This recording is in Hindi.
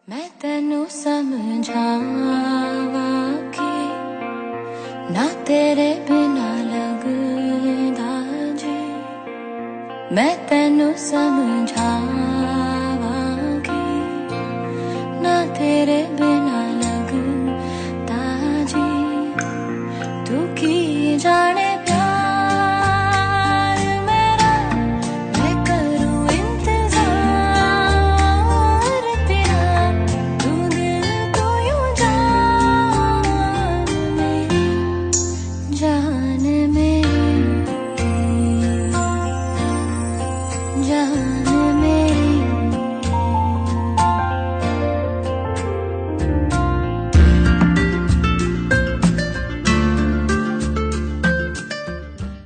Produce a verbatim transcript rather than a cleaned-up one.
मैं तेनू समझावा कि ना तेरे बिना लगदा जी। मैं तेनू समझा